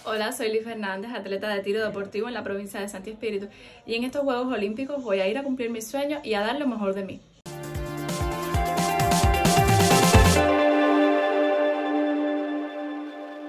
Hola, soy Liz Fernández, atleta de tiro deportivo en la provincia de Santi Espíritu, y en estos Juegos Olímpicos voy a ir a cumplir mis sueños y a dar lo mejor de mí.